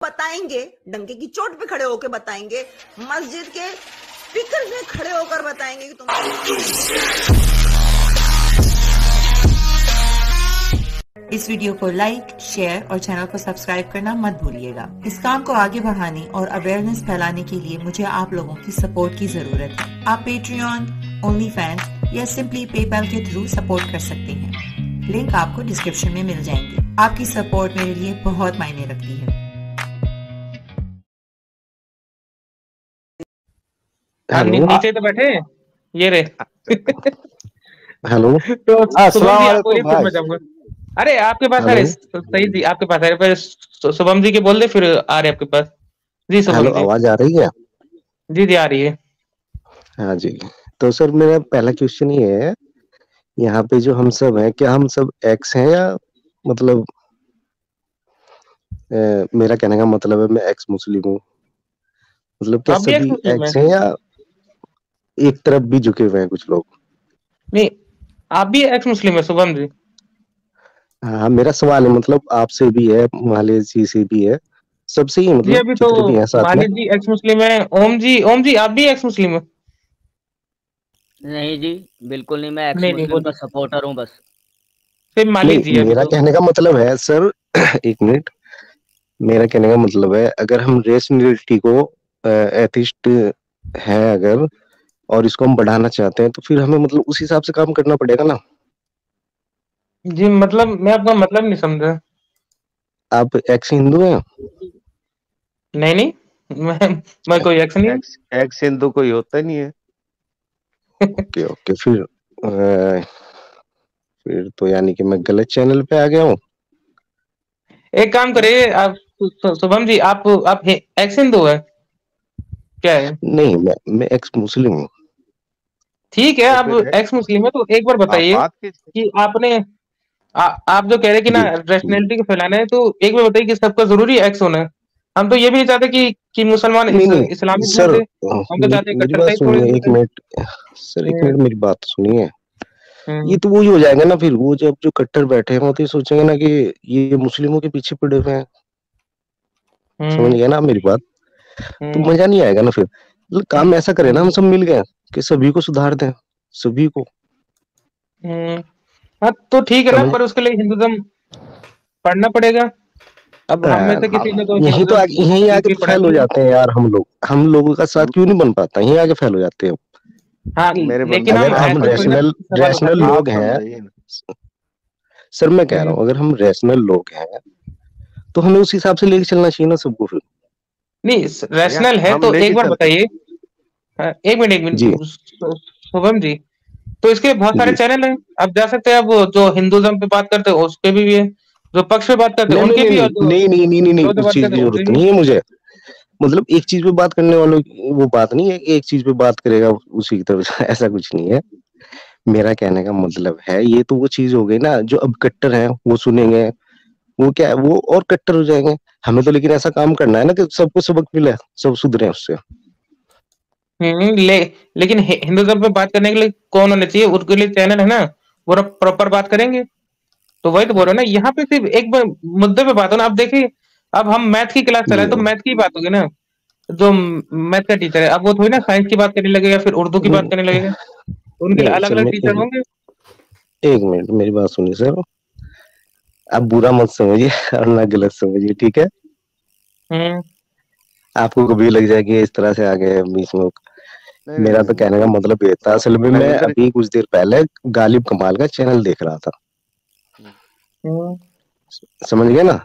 बताएंगे, डंके की चोट पे खड़े होकर बताएंगे, मस्जिद के स्पीकर में खड़े होकर बताएंगे कि तुम। इस वीडियो को लाइक, शेयर और चैनल को सब्सक्राइब करना मत भूलिएगा। इस काम को आगे बढ़ाने और अवेयरनेस फैलाने के लिए मुझे आप लोगों की सपोर्ट की जरूरत है। आप पेट्रियन, ओनली फैंस या सिंपली पेपैल के थ्रू सपोर्ट कर सकते हैं। लिंक आपको डिस्क्रिप्शन में मिल जाएंगे। आपकी सपोर्ट मेरे लिए बहुत मायने रखती है। नीचे तो बैठे ये रे। हेलो तो शुभम जी आप बोलिए, फिर मैं जाऊंगा। अरे आपके पास है सही जी, आपके पास है। पर शुभम जी के बोल दे, फिर आ रहे आपके पास। जी शुभम जी, आवाज आ रही है? जी जी आ रही है। हाँ जी, तो सर मेरा पहला क्वेश्चन ये है, यहाँ पे जो हम सब हैं, क्या हम सब एक्स हैं या मतलब मेरा कहने का मतलब है मैं एक्स मुस्लिम हूँ, मतलब क्या सभी एक्स हैं या एक तरफ भी झुके हुए हैं कुछ लोग? नहीं, आप भी एक्स मुस्लिम है शुभम जी? हाँ, मेरा सवाल है, मतलब आपसे भी है, माले जी से भी है, सबसे ही, मतलब अभी तो जितने भी हैं साथ में। मालिक जी एक्स मुस्लिम है। ओम जी आप भी एक्स मुस्लिम है? नहीं जी, बिल्कुल नहीं, मैं एक्स मुस्लिम का सपोर्टर हूँ बस। फिर मालिक जी मेरा कहने का मतलब है सर, एक मिनट, मेरा कहने का मतलब है अगर हम रेशनलिटी को एथिस्ट है अगर, और इसको हम बढ़ाना चाहते हैं, तो फिर हमें मतलब उस हिसाब से काम करना पड़ेगा ना। जी मतलब मैं आपका मतलब नहीं समझा। आप एक्स हिंदू हैं? नहीं, मैं कोई एक्स नहीं। एक्स हिंदू कोई होता नहीं है। ओके, फिर तो यानी कि मैं गलत चैनल पे आ गया हूँ। एक काम करिए आप शुभम जी, आप एक्स हिंदू है क्या है? नहीं, मैं एक्स मुस्लिम हूँ। ठीक है, आप एक्स मुस्लिम है तो एक बार बताइए कि आपने आप जो कह रहे हैं कि ना रैशनैलिटी को फैलाना है, तो एक बार बताइए कि सबका जरूरी है एक्स होना है? हम तो ये भी नहीं चाहते कि मुसलमान इस्लामिक सर, हम तो चाहते मेरी बात सुनिए एक मिनट सर, एक मिनट मेरी बात सुनिए। ये तो वही हो जाएगा ना, फिर वो जब जो कट्टर बैठे हैं वो तो सोचेंगे ना कि ये मुस्लिमों के पीछे पड़े हुए हैं। समझ गया ना मेरी बात? तो मजा नहीं आएगा ना फिर। मतलब काम ऐसा करें ना, हम सब मिल गए कि सभी को सुधार दें, सभी को। हाँ तो ठीक है ना, पर उसके लिए हिंदुज्म पढ़ना पड़ेगा। अब हम में से किसी ने तो यही आके फेल हो जाते हैं यार हम लोगों का साथ क्यों नहीं बन पाता? यही आगे फेल हो जाते हैं। हाँ, लेकिन अगर हम रैशनल लोग हैं सर, मैं कह रहा हूँ अगर हम रैशनल लोग हैं तो हमें उस हिसाब से लेके चलना चाहिए ना सबको। फिर नहीं रैशनल है तो एक बार बताइए। एक मिनट शुभम जी, तो इसके बहुत सारे चैनल हैं, आप जा सकते हैं। अब जो हिंदुज्म पे बात करते हैं उस पे भी है, जो पक्ष पे बात करते हैं उनके भी। नहीं, उस चीज की जरूरत नहीं है मुझे। मतलब एक चीज पे बात करने वालों की वो बात नहीं है कि एक चीज पे बात करेगा उसी की तरफ से, ऐसा कुछ नहीं है। मेरा कहने का मतलब है, ये तो वो चीज हो गई ना, जो अब कट्टर हैं वो सुनेंगे, वो क्या है, वो और कट्टर हो जाएंगे। हमें तो लेकिन ऐसा काम करना है ना कि सबको सबक मिले, सब सुधरे उससे। लेकिन हिंदुज्म पे बात करने के लिए कौन होना चाहिए? उनके लिए चैनल है ना, वो प्रॉपर बात करेंगे। तो वही तो बोल रहे ना, यहाँ पे सिर्फ एक मुद्दे पे बात हो ना। अब देखिए, अब हम मैथ की क्लास चलाए तो मैथ की बात होगी ना, जो मैथ का टीचर है अब वो थोड़ी ना साइंस की बात करने लगेगा, फिर उर्दू की बात करने लगेगा। उनके लिए अलग अलग टीचर होंगे। एक मिनट मेरी बात सुनिए सर, आप बुरा मत समझिए और ना गलत समझिए, ठीक है? आपको कभी लग जाए कि इस तरह से आ गए बीच में। मेरा तो कहने का मतलब ये था, असल में मैं अभी कुछ देर पहले गालिब कमाल का चैनल देख रहा था। समझ गए ना?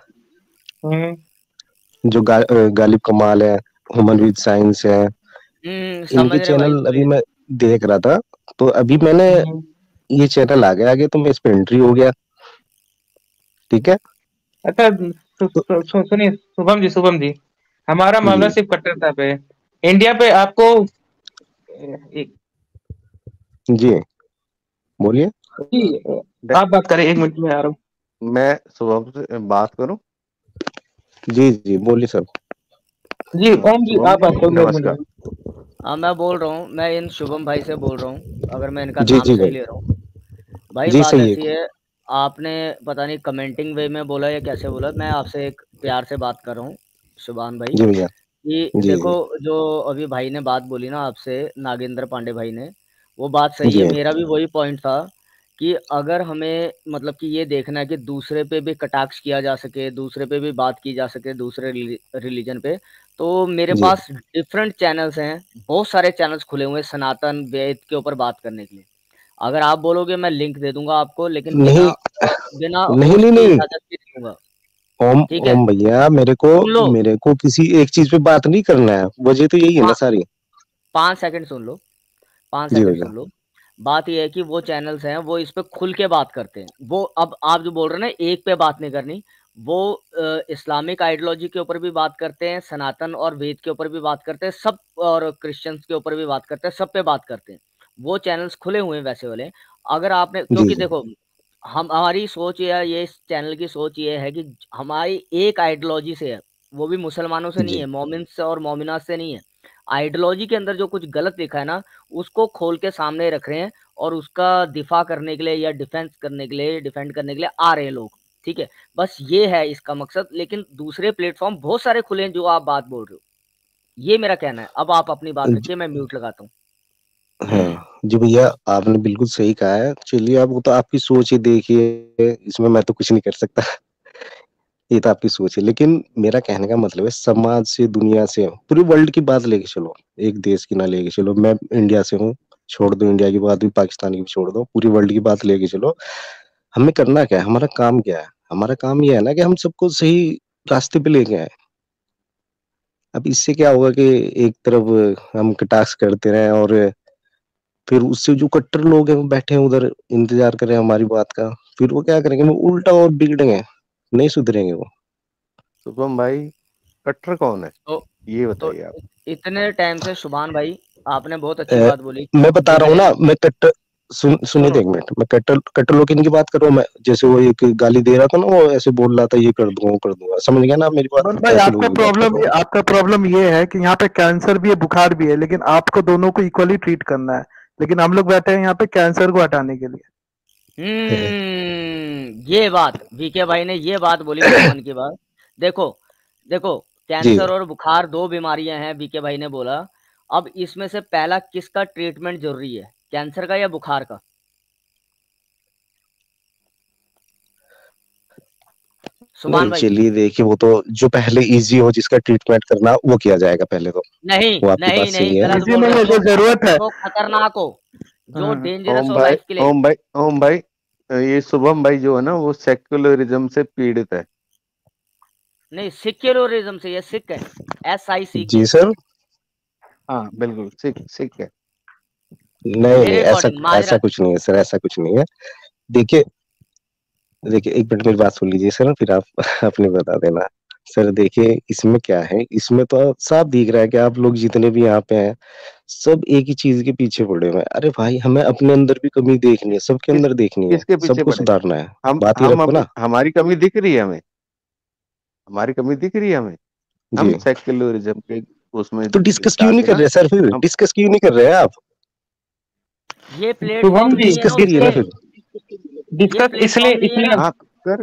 जो गालिब कमाल है, ह्यूमन विद साइंस है, इनके चैनल अभी मैं देख रहा था। तो अभी मैंने ये चैनल आगे तो मैं इस पे एंट्री हो गया, ठीक है? अच्छा सुनिए शुभम जी, हमारा मामला सिर्फ कट्टरता पे है। इंडिया पे आपको जी बोलिए। आप बात करें, एक मिनट में आ रहा हूँ। मैं शुभम से बात करूं? जी बोलिए सर। जी ओम जी आप बात करो। नमस्कार। हाँ मैं बोल रहा हूँ, मैं इन शुभम भाई से बोल रहा हूँ, अगर मैं इनका नाम सही ले रहा हूँ भाई। बात ऐसी है, आपने पता नहीं कमेंटिंग वे में बोला या कैसे बोला, मैं आपसे एक प्यार से बात कर रहा हूँ। शुभान भाई जी भैया। कि जी देखो जो अभी भाई ने बात बोली ना आपसे, नागेंद्र पांडे भाई ने, वो बात सही जी है। मेरा भी वही पॉइंट था कि अगर हमें मतलब कि ये देखना है कि दूसरे पे भी कटाक्ष किया जा सके, दूसरे पे भी बात की जा सके, दूसरे रिलीजन पे, तो मेरे जी पास डिफरेंट चैनल्स हैं, बहुत सारे चैनल्स खुले हुए हैं सनातन वेद के ऊपर बात करने के लिए। अगर आप बोलोगे मैं लिंक दे दूंगा आपको, लेकिन नहीं बिना नहीं होस्ट नहीं की नहीं इजाजत के दूंगा। ओम ठीक है, ओम भैया, सुन लो, मेरे को किसी एक चीज पे बात नहीं करना है, वजह तो यही है ना सारी। 5 सेकंड सुन लो, 5 जी सेकंड भैया। सुन लो। बात ये है कि वो चैनल्स हैं, वो इस पे खुल के बात करते हैं। वो अब आप जो बोल रहे हैं ना, एक पे बात नहीं करनी, वो इस्लामिक आइडियोलॉजी के ऊपर भी बात करते हैं, सनातन और वेद के ऊपर भी बात करते हैं, सब, और क्रिश्चियंस के ऊपर भी बात करते हैं, सब पे बात करते हैं। वो चैनल्स खुले हुए हैं वैसे वाले। अगर आपने, जी क्योंकि जी देखो, हमारी सोच ये इस चैनल की सोच ये है कि हमारी एक आइडियोलॉजी से है, वो भी मुसलमानों से नहीं जी है, मोमिन से और मोमिनात से नहीं है। आइडियोलॉजी के अंदर जो कुछ गलत लिखा है ना, उसको खोल के सामने रख रहे हैं, और उसका दिफा करने के लिए या डिफेंस करने के लिए, डिफेंड करने के लिए आ रहे हैं लोग। ठीक है, बस ये है इसका मकसद। लेकिन दूसरे प्लेटफॉर्म बहुत सारे खुले हैं जो आप बात बोल रहे हो, ये मेरा कहना है। अब आप अपनी बात जी। रखिए, मैं म्यूट लगाता हूँ। हाँ जी भैया, आपने बिल्कुल सही कहा है। चलिए, आप वो तो आपकी सोच ही देखिए, इसमें मैं तो कुछ नहीं कर सकता। ये तो आपकी सोच है, लेकिन मेरा कहने का मतलब है, समाज से, दुनिया से, पूरी वर्ल्ड की बात लेके चलो, एक देश की ना लेके चलो। मैं इंडिया से हूँ, छोड़ दो इंडिया की बात भी, पाकिस्तान की भी छोड़ दो, पूरी वर्ल्ड की बात लेके चलो। हमें करना क्या है, हमारा काम क्या है? हमारा काम ये है ना कि हम सबको सही रास्ते पे लेके आए। अब इससे क्या होगा कि एक तरफ हम कटाक्ष करते रहें, और फिर उससे जो कट्टर लोग हैं वो बैठे हैं उधर, इंतजार कर रहे हैं हमारी बात का। फिर वो क्या करेंगे, वो उल्टा और बिगड़ेंगे, नहीं सुधरेंगे वो। शुभम भाई, कट्टर कौन है तो ये तो बताइए आप। इतने टाइम से शुभान भाई, आपने बहुत अच्छी अ, बात बोली मैं बता रहा हूँ जितने, ना, मैं कट्टर, सुनिए तो सुनो, एक मिनट, मैं कट्टर कट्टर लोग की बात कर रहा हूँ। मैं जैसे वो एक गाली दे रहा था ना, वो ऐसे बोल रहा था, ये कर दूंगा वो कर दूंगा, समझ गया ना आप मेरी मोहन बात? भाई, ऐसे लोगों की बात कर रहा हूँ। आपका प्रॉब्लम ये है कि यहाँ पे कैंसर भी है, बुखार भी है, लेकिन आपको दोनों को इक्वली ट्रीट करना है। लेकिन हम लोग बैठे हैं यहाँ पे कैंसर को हटाने के लिए। ये बात वीके भाई ने ये बात बोली, मेरे मन की बात। देखो देखो, जी कैंसर और बुखार दो बीमारियां हैं, वीके भाई ने बोला। अब इसमें से पहला किसका ट्रीटमेंट जरूरी है, कैंसर का या बुखार का? सुमान नहीं, भाई, चलिए देखिए, वो तो जो पहले इजी हो, जिसका ट्रीटमेंट करना, वो किया जाएगा पहले तो। नहीं वो आपकी बात नहीं सही नहीं, है। गलत इजी बोल नहीं रहे है, हो। जो जरूरत है। जो खतरनाक हो, जो हाँ। डेंजरस ओम हो भाई, लाइफ के लिए। ओम भाई, ये शुभम भाई जो है ना, वो सेक्युलरिज्म से पीड़ित है। नहीं, सिक्योरिज्म से, ये सिक है, SICK। जी सर। हाँ बिल्कुल, सिख सिख है। नहीं नहीं, मेरे ऐसा अकॉर्डिंग ऐसा माजरत। कुछ नहीं है सर, ऐसा कुछ नहीं है। देखिए देखिए, एक मिनट मेरी बात सुन लीजिए सर, फिर आप अपनी बता देना। सर देखिए, इसमें क्या है, इसमें तो साफ दिख रहा है कि आप लोग जितने भी यहाँ पे हैं, सब एक ही चीज के पीछे पड़े हुए हैं। अरे भाई, हमें अपने अंदर भी कमी देखनी है, सबके किस अंदर देखनी है, किसके पीछे सबको पड़े? सुधारना है। हम बात ये हम रखो अपनी, ना। हमारी कमी दिख रही है हमें, हमारी कमी दिख रही है हमें। हम जी, सेक्युलरिज्म के उसमें तो डिस्कस क्यों नहीं जाके कर ना, रहे सर? फिर हम डिस्कस क्यों नहीं कर रहे हैं आप? ये शुभम प्लेटफॉर्म तो जी, नहीं है ना डिस्कस करिए उसके ना डिस्कस फिर। ये डिस्कस इसलिए प्लेटफॉर्म नहीं है इसलिए ना, हाँ कर।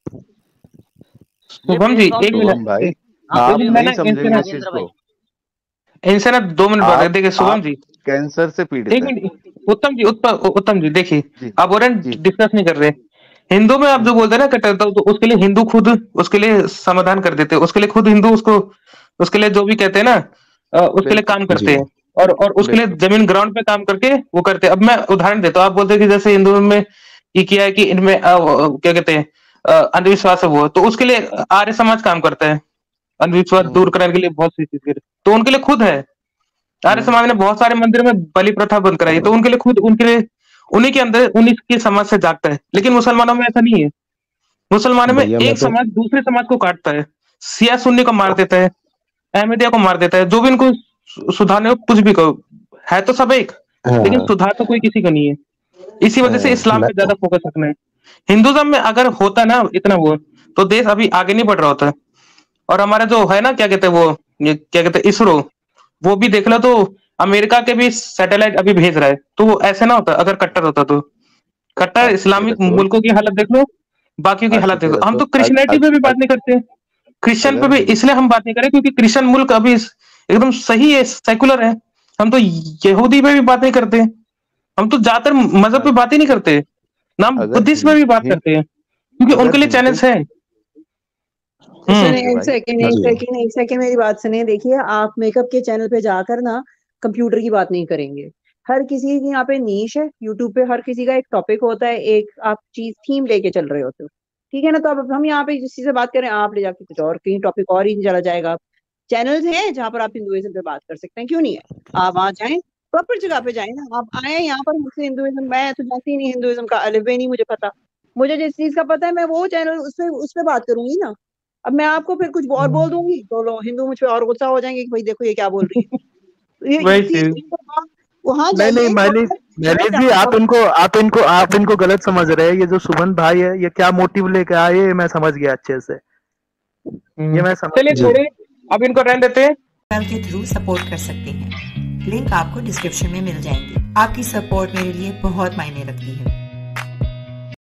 ये शुभम जी, प्लेटफॉर्म एक नहीं है। शुभम मिनट, भाई, हाँ आप बोलिए मैं नहीं ना बोलिए, इनसे समझेंगे ना इस चीज नागेंद्र भाई। को। इनसे ना 2 मिनट बात है। आप देखिए शुभम आप जी, कैंसर से पीड़ित एक है। मिनट, उत्तम जी देखिए, जी आप बोल रहे हैं जी। डिस्कस नहीं कर रहे। हिंदू में आप हम्म, जो बोलते हैं ना कट्टरता, तो उसके लिए हिंदू खुद उसके लिए समाधान कर देते हैं, उसके लिए खुद हिंदू उसको, उसके लिए जो भी कहते हैं ना, उसके लिए बिल्कुल काम जी करते हैं। और उसके लिए बिल्कुल। जमीन ग्राउंड पे काम करके वो करते हैं। अब मैं उदाहरण देता हूँ, आप बोलते हैं कि जैसे हिंदू में ये किया है कि इनमें क्या कहते हैं, अंधविश्वास है, वो तो उसके लिए आर्य समाज काम करता है अंधविश्वास दूर हम्म करने के लिए, बहुत सी चीजें, तो उनके लिए खुद है। आर्य हम्म समाज ने बहुत सारे मंदिर में बलि प्रथा बंद कराई है, तो उनके लिए खुद, उनके लिए उन्हीं के अंदर, उन्हीं के समाज से जागता है। लेकिन मुसलमानों में ऐसा नहीं है। मुसलमानों में भैया मैं एक तो समाज दूसरे समाज को काटता है, शिया सुन्नी को मार देता है, अहमदिया को मार देता है, जो भी इनको सुधारने को कुछ भी कहो, है तो सब एक, लेकिन हाँ सुधार तो कोई किसी का नहीं है। इसी वजह से इस्लाम मैं पे ज्यादा फोकस रखना है। हिंदुज्म में अगर होता ना इतना वो, तो देश अभी आगे नहीं बढ़ रहा होता। और हमारा जो है ना, क्या कहते हैं वो, ये क्या कहते हैं, इसरो, वो भी देख लो तो अमेरिका के भी सैटेलाइट अभी भेज रहा है। तो वो ऐसे ना होता अगर कट्टर होता तो। कट्टर अच्छे इस्लामिक रसोल, मुल्कों की हालत देख लो, बाकियों की हालत देख अच्छे लो। हम रसोल तो क्रिश्चियनिटी पे भी बात नहीं करते। क्रिश्चियन पे अगर भी इसलिए हम बात नहीं करें क्योंकि क्रिश्चियन मुल्क अभी एकदम सही है, सेकुलर है। हम तो यहूदी पे भी बात नहीं करते, हम तो ज्यादातर मजहब पे बात ही नहीं करते ना, हम अगर बुद्धिस्ट पे भी बात करते हैं क्योंकि अगर उनके लिए हिंदू चैनल्स है। सुनिए, भाई, एक सेकंड मेरी बात सुनिए। देखिए, आप मेकअप के चैनल पे जाकर ना कंप्यूटर की बात नहीं करेंगे। हर किसी की यहाँ पे नीश है, यूट्यूब पे हर किसी का एक टॉपिक होता है, एक आप चीज थीम लेके चल रहे होते हो, ठीक है ना। तो अब हम यहाँ पे जिस चीज से बात करें, आप ले जाके कुछ और कहीं टॉपिक और ही चला जाएगा। चैनल्स हैं जहाँ पर आप हिंदुइज्म पे बात कर सकते हैं, क्यों नहीं है? आप वहाँ जाएं, प्रॉपर जगह पे जाएं ना। आप आए यहाँ पर मुझसे हिंदुइज्म, मैं तो जानती नहीं हिंदुइज्म का अलिफ बे नहीं मुझे पता। मुझे जिस चीज का पता है मैं वो चैनल उस पे बात करूंगी ना। अब मैं आपको फिर कुछ और बोल दूंगी तो लोग हिंदू मुझ पे और गुस्सा हो जाएंगे कि भाई देखो ये क्या बोल रही है। तो वही चीज। वहां नहीं जाइए। मैनेज जी, आप इनको गलत समझ रहे हैं। ये जो सुमन भाई है, ये क्या मोटिव लेके आए, ये मैं समझ गया अच्छे से। ये मैं समझ चलिए थोड़े अब इनको रहने देते हैं। चैनल के थ्रू सपोर्ट कर सकते हैं, लिंक आपको डिस्क्रिप्शन में मिल जाएंगे। आपकी सपोर्ट मेरे लिए बहुत मायने रखती है।